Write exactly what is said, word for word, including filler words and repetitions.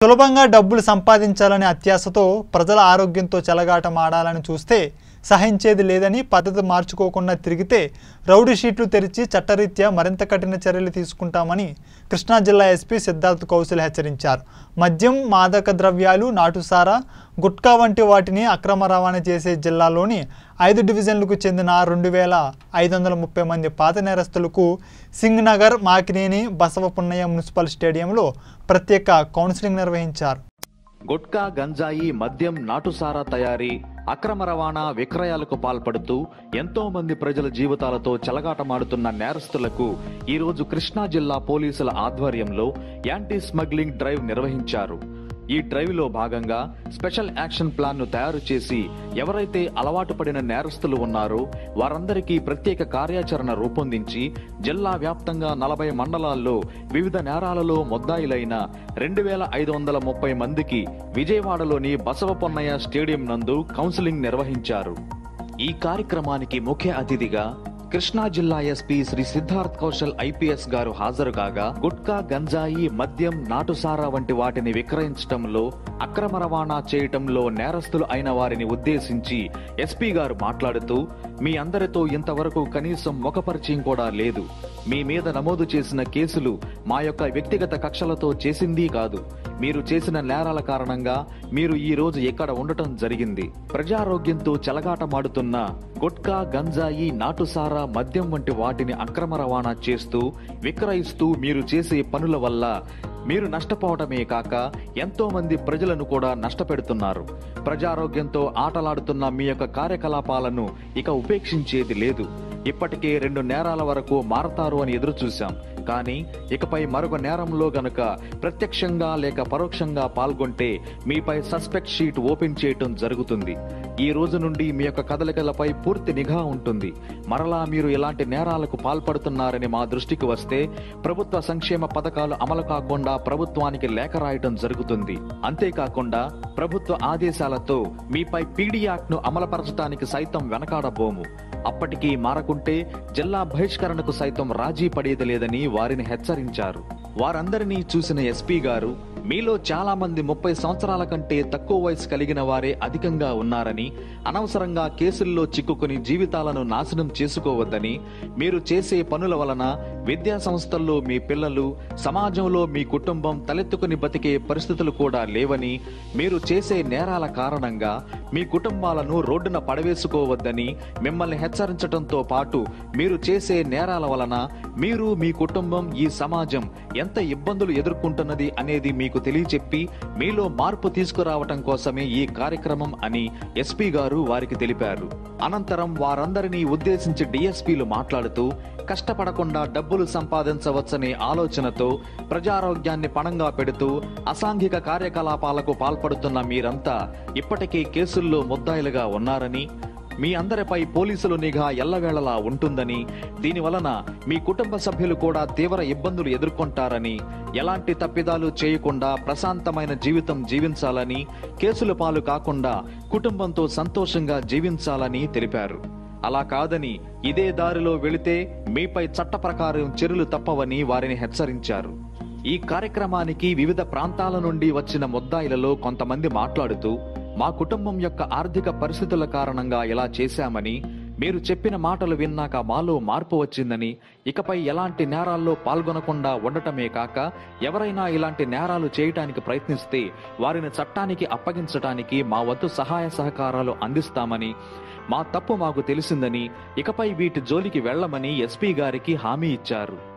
సులభంగా డబ్బులు సంపాదించాలనే అత్యాశతో ప్రజల ఆరోగ్యంతో చెలగాటమాడాలని చూస్తే సహించేది లేదని పద్ధతి మార్చుకోకుండా తిరిగితే రౌడీ షీట్లు తెరిచి చట్టరీత్యా మరింత కఠిన చర్యలు తీసుకుంటామని కృష్ణా జిల్లా ఎస్పీ సిద్ధార్థ్ కౌశల్ హెచ్చరించారు. మద్యం, మాదక ద్రవ్యాలు, నాటుసారా, గుట్కా వంటి వాటిని అక్రమ రవాణా చేసే జిల్లాలోని ఐదు డివిజన్లకు చెందిన రెండు వేల ఐదు వందల ముప్పై మంది పాత నేరస్తులకు సింగ్ నగర్, మాకినేని, బసవపున్నయ్య మున్సిపల్ స్టేడియంలో ప్రత్యేక కౌన్సిలింగ్ నిర్వహించారు. గుట్కా, గంజాయి, మద్యం, నాటుసారా తయారీ, అక్రమ రవాణా, విక్రయాలకు పాల్పడుతూ ఎంతో మంది ప్రజల జీవితాలతో చెలగాటమాడుతున్న నేరస్తులకు ఈరోజు కృష్ణా జిల్లా పోలీసుల ఆధ్వర్యంలో యాంటీ స్మగ్లింగ్ డ్రైవ్ నిర్వహించారు. ఈ డ్రైవ్ లో భాగంగా స్పెషల్ యాక్షన్ ప్లాన్ ను తయారు చేసి ఎవరైతే అలవాటు పడిన నేరస్తులు ఉన్నారో వారందరికీ ప్రత్యేక కార్యాచరణ రూపొందించి జిల్లా వ్యాప్తంగా నలభై మండలాల్లో వివిధ నేరాలలో ముద్దాయిలైన రెండు వేల ఐదు వందల ముప్పై మందికి విజయవాడలోని బసవపున్నయ్య స్టేడియం నందు కౌన్సిలింగ్ నిర్వహించారు. ఈ కార్యక్రమానికి ముఖ్య అతిథిగా కృష్ణా జిల్లా ఎస్పీ శ్రీ సిద్ధార్థ్ కౌశల్ ఐపీఎస్ గారు హాజరు కాగా గుట్కా, గంజాయి, మద్యం, నాటుసారా వంటి వాటిని విక్రయించడంలో, అక్రమ రవాణా చేయటంలో నేరస్తులు అయిన వారిని ఉద్దేశించి ఎస్పీ గారు మాట్లాడుతూ, మీ అందరితో ఇంతవరకు కనీసం ముఖ పరిచయం కూడా లేదు. మీ మీద నమోదు చేసిన కేసులు మా యొక్క వ్యక్తిగత కక్షలతో చేసింది కాదు. మీరు చేసిన నేరాల కారణంగా మీరు ఈ రోజు ఇక్కడ ఉండటం జరిగింది. ప్రజారోగ్యంతో చెలగాటమాడుతున్న గుట్కా, గంజాయి, నాటుసారా, మద్యం వంటి వాటిని అక్రమ రవాణా చేస్తూ విక్రయిస్తూ మీరు చేసే పనుల వల్ల మీరు నష్టపోవటమే కాక ఎంతో మంది ప్రజలను కూడా నష్టపెడుతున్నారు. ప్రజారోగ్యంతో ఆటలాడుతున్న మీ యొక్క కార్యకలాపాలను ఇక ఉపేక్షించేది లేదు. ఇప్పటికే రెండు నేరాల వరకు మారతారు అని ఎదురు చూశాం. కానీ ఇకపై మరొక నేరంలో గనుక ప్రత్యక్షంగా లేక పరోక్షంగా పాల్గొంటే మీపై సస్పెక్ట్ షీట్ ఓపెన్ చేయటం జరుగుతుంది. ఈ రోజు నుండి మీ యొక్క కదలికలపై పూర్తి నిఘా ఉంటుంది. మరలా మీరు ఇలాంటి నేరాలకు పాల్పడుతున్నారని మా దృష్టికి వస్తే ప్రభుత్వ సంక్షేమ పథకాలు అమలు కాకుండా ప్రభుత్వానికి లేఖ రాయటం జరుగుతుంది. అంతేకాకుండా ప్రభుత్వ ఆదేశాలతో మీపై పీడీ యాక్ట్ ను అమలుపరచడానికి సైతం వెనకాడబోము. అప్పటికీ మారకుంటే జిల్లా బహిష్కరణకు సైతం రాజీ పడేది లేదని వారిని హెచ్చరించారు. వారందరినీ చూసిన ఎస్పీ గారు, మీలో చాలా మంది ముప్పై సంవత్సరాల కంటే తక్కువ వయసు కలిగిన వారే అధికంగా ఉన్నారని, అనవసరంగా కేసుల్లో చిక్కుకుని జీవితాలను నాశనం చేసుకోవద్దని, మీరు చేసే పనుల వలన విద్యా సంస్థల్లో మీ పిల్లలు, సమాజంలో మీ కుటుంబం తలెత్తుకుని బతికే పరిస్థితులు కూడా లేవని, మీరు చేసే నేరాల కారణంగా మీ కుటుంబాలను రోడ్డున పడవేసుకోవద్దని మిమ్మల్ని హెచ్చరించడంతో పాటు మీరు చేసే నేరాల వలన మీరు, మీ కుటుంబం, ఈ సమాజం ఎంత ఇబ్బందులు ఎదుర్కొంటున్నది అనేది మీకు తెలియచెప్పి మీలో మార్పు తీసుకురావటం కోసమే ఈ కార్యక్రమం అని ఎస్పీ గారు వారికి తెలిపారు. అనంతరం వారందరినీ ఉద్దేశించి డిఎస్పీలు మాట్లాడుతూ, కష్టపడకుండా డబ్బులు సంపాదించవచ్చనే ఆలోచనతో ప్రజారోగ్యాన్ని పణంగా పెడుతూ అసాంఘిక కార్యకలాపాలకు పాల్పడుతున్న మీరంతా ఇప్పటికే కేసుల్లో ముద్దాయిలుగా ఉన్నారని, మీ అందరిపై పోలీసులు నిఘా ఎల్లవేళలా ఉంటుందని, దీనివలన మీ కుటుంబ సభ్యులు కూడా తీవ్ర ఇబ్బందులు ఎదుర్కొంటారని, ఎలాంటి తప్పిదాలు చేయకుండా ప్రశాంతమైన జీవితం జీవించాలని, కేసుల పాలు కాకుండా కుటుంబంతో సంతోషంగా జీవించాలని తెలిపారు. అలా కాదని ఇదే దారిలో వెళితే మీపై చట్ట ప్రకారం చర్యలు తప్పవని వారిని హెచ్చరించారు. ఈ కార్యక్రమానికి వివిధ ప్రాంతాల నుండి వచ్చిన ముద్దాయిలలో కొంతమంది మాట్లాడుతూ, మా కుటుంబం యొక్క ఆర్థిక పరిస్థితుల కారణంగా ఇలా చేశామని, మీరు చెప్పిన మాటలు విన్నాక మాలో మార్పు వచ్చిందని, ఇకపై ఎలాంటి నేరాల్లో పాల్గొనకుండా ఉండటమే కాక ఎవరైనా ఇలాంటి నేరాలు చేయటానికి ప్రయత్నిస్తే వారిని చట్టానికి అప్పగించడానికి మా వంతు సహాయ సహకారాలు అందిస్తామని, మా తప్పు మాకు తెలిసిందని, ఇకపై వీటి జోలికి వెళ్లమని ఎస్పీ గారికి హామీ ఇచ్చారు.